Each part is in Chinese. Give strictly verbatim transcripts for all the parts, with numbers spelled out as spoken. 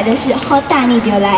的是好大你就来。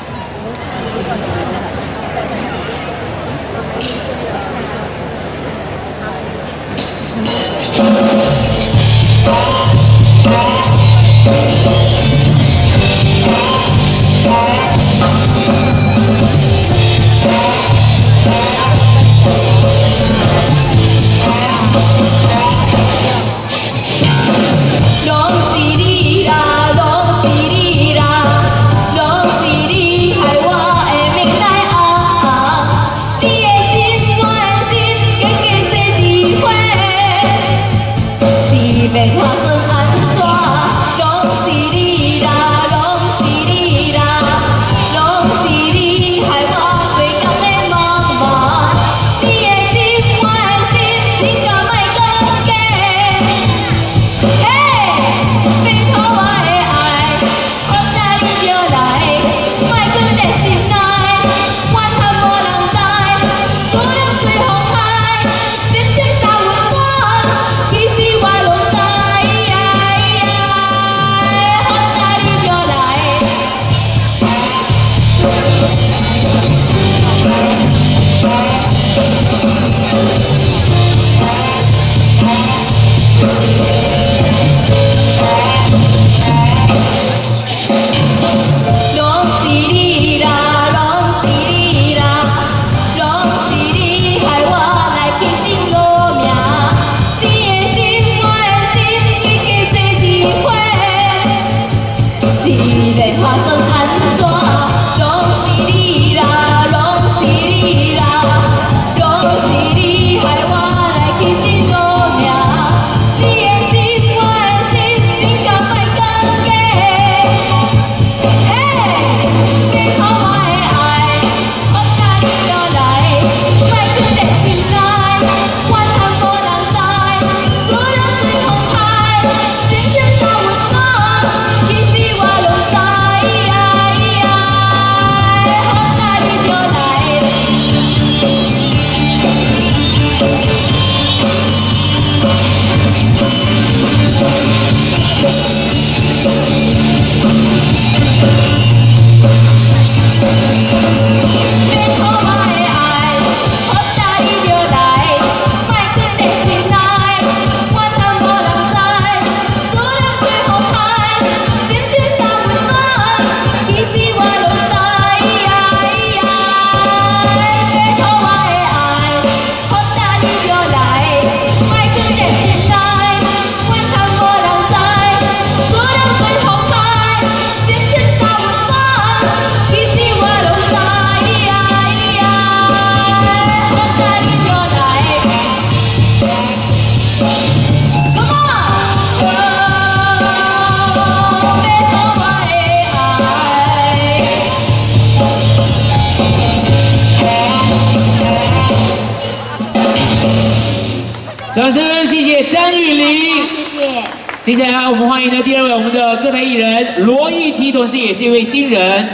掌声，谢谢张玉玲， 谢谢。 接下来我们欢迎的第二位，我们的歌坛艺人罗艺琪，同时也是一位新人。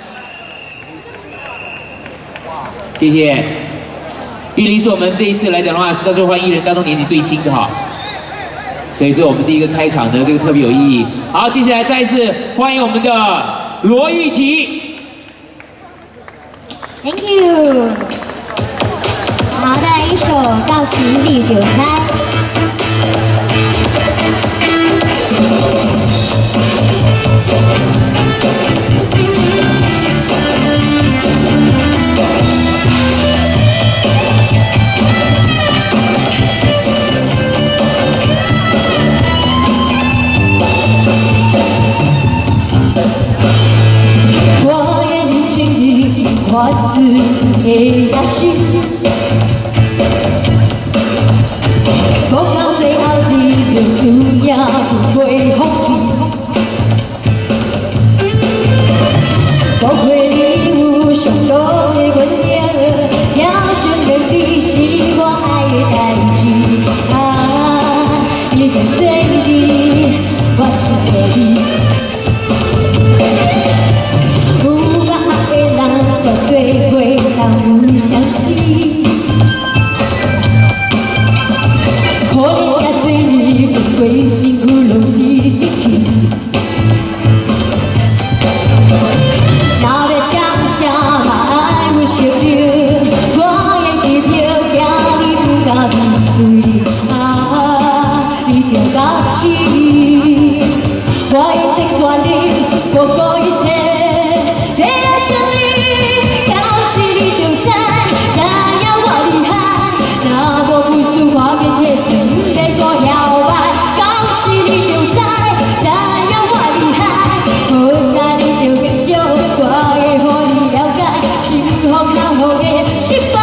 谢谢。玉玲是我们这一次来讲的话，是到最后换艺人当中年纪最轻的哈，所以这是我们第一个开场的这个特别有意义。好，接下来再一次欢迎我们的罗艺琪。 Thank you。 好的一首《到时你就知》。我眼睛里花枝的大心。 无讲最后一条思念不会放弃，无会你有上多的原谅，也承认你是我爱的代志。啊，你跟随你，我是和你，有把握的人绝对会当有相信。 可怜呀，最你不归辛苦路。 不顾一切，为了胜利，到时你就知，知影我厉害。若无不输画面的情，要搁摇摆，到时你就知，知影我厉害。好在你就继续，我会互你了解，幸福较好的失败。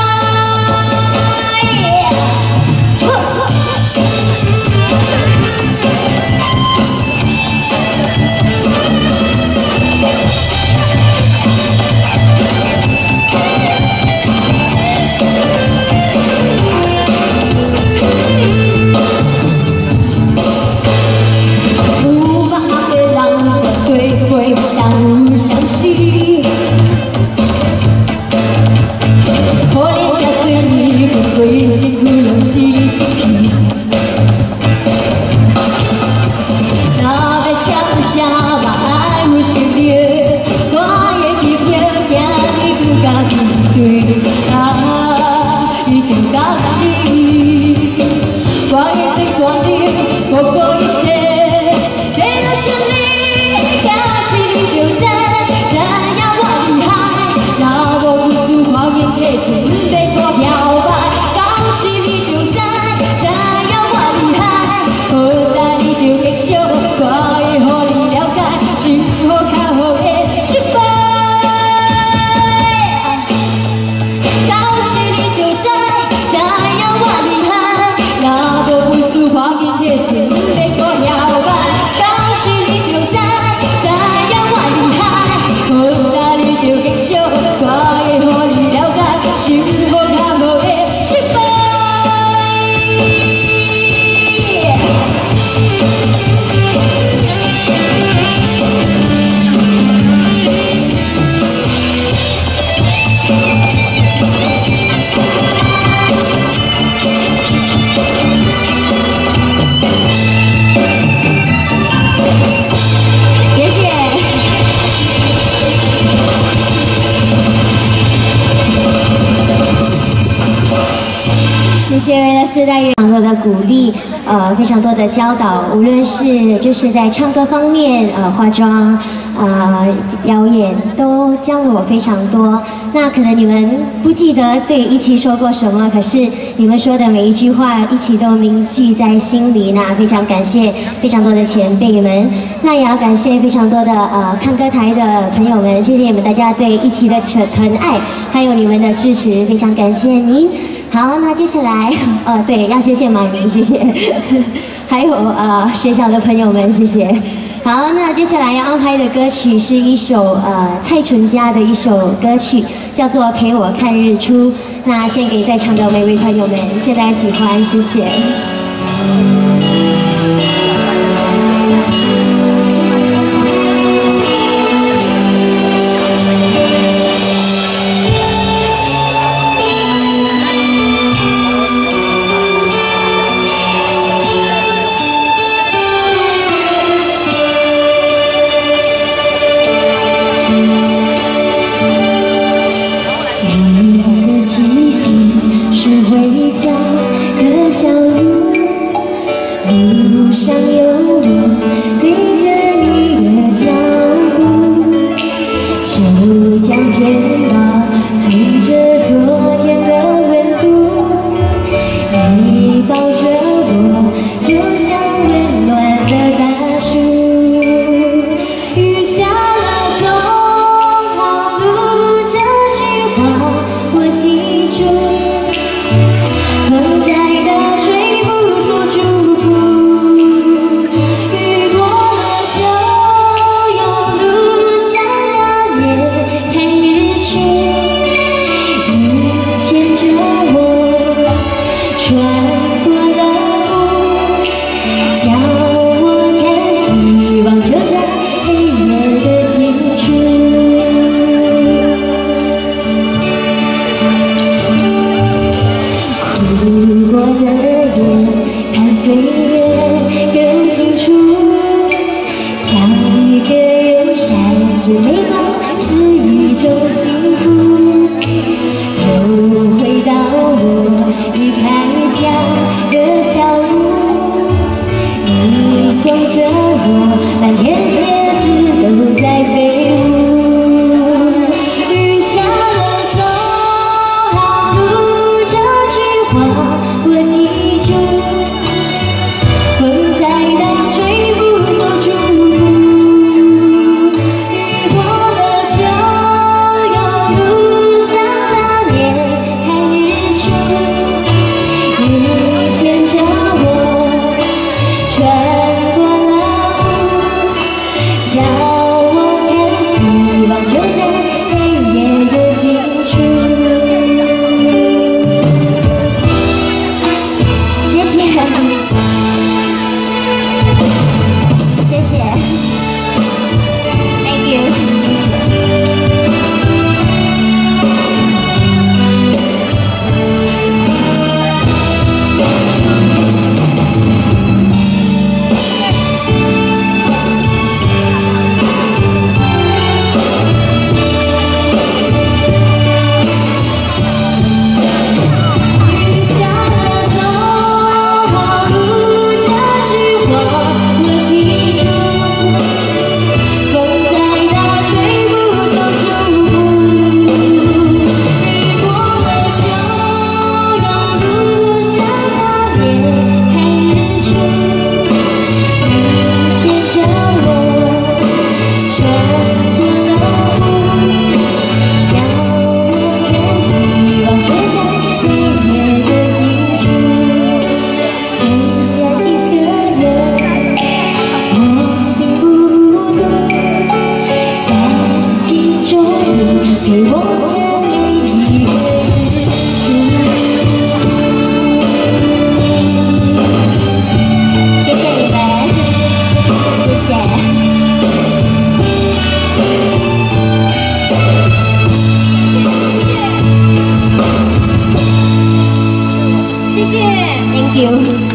谢谢为了四代非常多的鼓励，呃，非常多的教导，无论是就是在唱歌方面，呃，化妆，呃，表演，都教了我非常多。那可能你们不记得对一起说过什么，可是你们说的每一句话，一起都铭记在心里。那非常感谢非常多的前辈们，那也要感谢非常多的呃看歌台的朋友们，谢谢你们大家对一起的疼疼爱，还有你们的支持，非常感谢您。 好，那接下来，呃，对，要谢谢马明，谢谢，还有呃学校的朋友们，谢谢。好，那接下来要安排的歌曲是一首呃蔡淳佳的一首歌曲，叫做《陪我看日出》。那献给在场的每位朋友们，谢谢大家喜欢，谢谢。 路上有我，随着你的脚步，就像天道，随着昨天的温度。你抱着我，就像温暖的大树。雨下了，总好路，这句话我记住。风再大，吹不走祝福。 岁月更清楚，像一个人闪着眉毛，是一种幸福。又回到我离开家的小屋，你送着我，满天叶子都。 陪我看每一个日出。谢谢你们，谢谢。谢谢 ，Thank you。